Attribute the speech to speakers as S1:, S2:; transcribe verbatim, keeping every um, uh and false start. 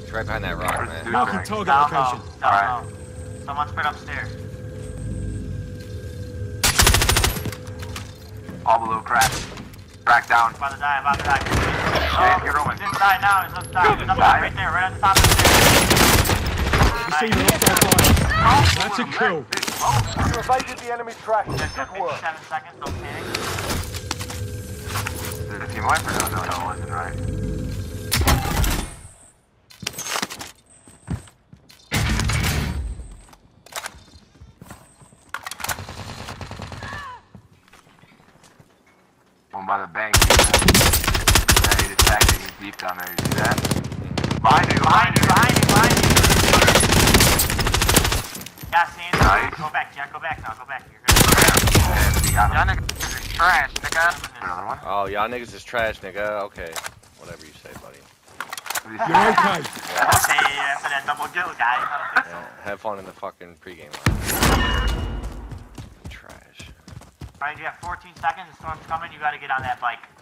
S1: He's right behind that rock, man.
S2: Marking target
S3: Down
S2: location.
S3: low. Down low. Someone spread upstairs.
S4: All below crack. Crack down.
S3: About to die, about to die.
S4: Shit, you're rolling.
S3: Just die now, he's just die. He's up there, right there, right on the top of the stairs.
S2: You see the left That's a kill.
S5: You evaded the enemy's track. Good work.
S3: fifty-seven seconds, don't panic.
S4: There's a team wiper? No, no, no, it wasn't, right? One by the bank. Yeah, he's attacking. He's deep down there. You see that? Behind you, behind you, behind you, behind you.
S3: Yeah, Sandy.
S4: Nice.
S3: Go back, Jack. Go back now. Go back. You're good.
S4: Y'all niggas is trash, nigga. Another one?
S1: Oh, y'all niggas is trash, nigga. Okay. Whatever you say, buddy.
S2: You're okay.
S3: Yeah. Okay, after that double kill, guys. I don't think so.
S1: Yeah, have fun in the fucking pregame line. Trash.
S3: Alright, you have fourteen seconds. The storm's coming. You gotta get on that bike.